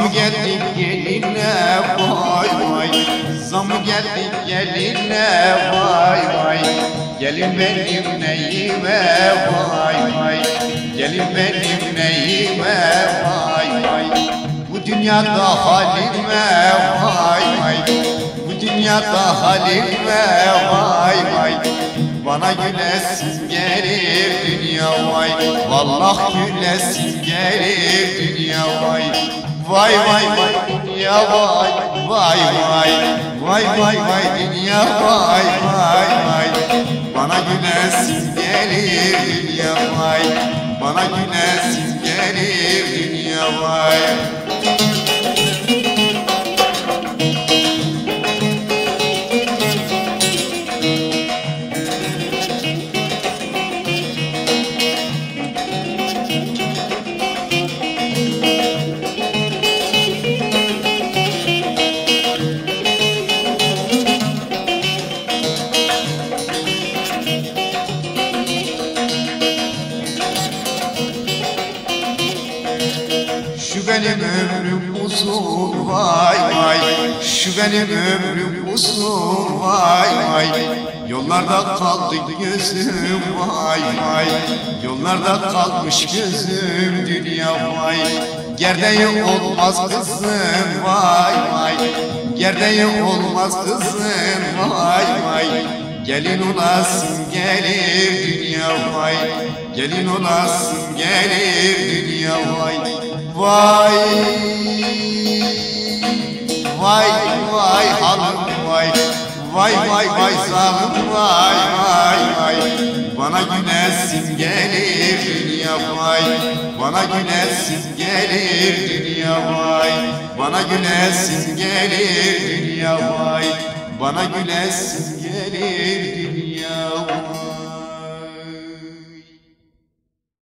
Zamı geldi geline vay vay, zamı geldi geline vay vay. Gelin benim neyime vay vay, gelin benim neyime vay vay. Bu dünyada halime vay vay, bu dünyada halime vay vay. Bana gülesin gelir dünya vay, vallahi gülesin gelir dünya vay. Vay vay vay dünya vay, vay vay, vay vay vay dünya vay vay vay. Bana gülesin gelir dünya vay, bana gülesin gelir dünya vay. Şu benim ömrüm uzun vay vay, şu benim ömrüm uzun vay vay. Yollarda kaldı gözüm vay vay, yollarda kalmış gözüm dünya vay. Gerdeği olmaz kızım vay vay, gerdeği olmaz kızım vay vay. Gelin olasın gelir dünya vay, gelin olasın gelir dünya vay. Vay vay vay hanım vay, vay vay vay zalim vay vay vay. Bana gülesin gelir dünya vay, bana gülesin gelir dünya vay. Bana gülesin gelir dünya vay, bana gülesin gelir dünya vay.